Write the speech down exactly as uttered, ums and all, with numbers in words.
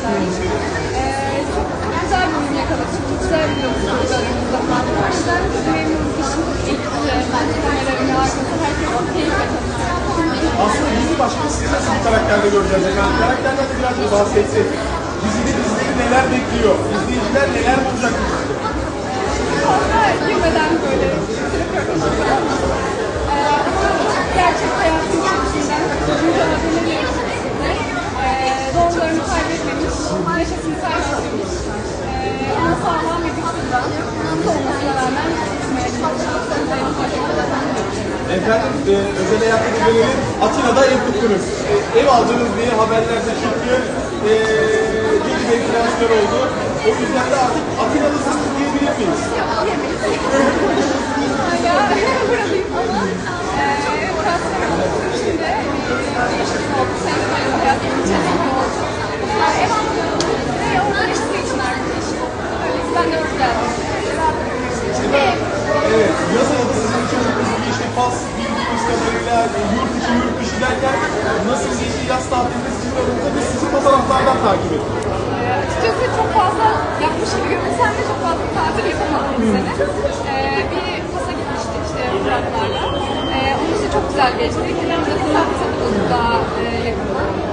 arkadaşlar. Ee, çok güzel bir uyum yakaladık. Çok güzel bir yolculuk aramızda falan. O yüzden çok memnunum. İşin çok etkili. Bence kameraların arkası herkes keyifle çalışıyor. Aslında dizi başka siz nasıl bir karakterde göreceğiz? Yani karakterden de biraz bahsetsek. Dizide bizleri neler bekliyor? İzleyiciler neler bulacak? Fazla girmeden böyle röportaj ama e, gerçek hayatın içerisinden mücadeleleri içerisinde e, doğrularını kaybetmemiş, neşesini kaybetmemiş e, ama sağlam bir güçlüden olmasına rağmen tutmaya çalışan Efendim, e, özel hayatta da gelelim. Atina'da ev tuttunuz. E, ev aldınız diye haberlerde çıktı. E, yeni bir enflasyon oldu. O yüzden de artık Atinalısınız diyebilir miyiz? Ya buradayım ama e, burası şimdi yaşasın oldu. Sen hayatımın içerisinde oldu. Ev aldım ve orada yaşadığı için arkadaşım. Öyleyse ben de orada geldim. Evet, evet. Yazın da sizin için uygun bir işte Fas bildiğimiz kadarıyla yurt dışı yurt dışı derken nasıl geçti yaz tatilinde sizin aranızda ve sizi fotoğraflardan takip ettik. Açıkçası çok fazla yapmış gibi görünsem de çok fazla tatil yapamadım bu sene. Ee, bir Fas'a gitmiştik işte Muratlarla. Ee, onun için çok güzel geçti. Hem de Fas'a daha e, yakın.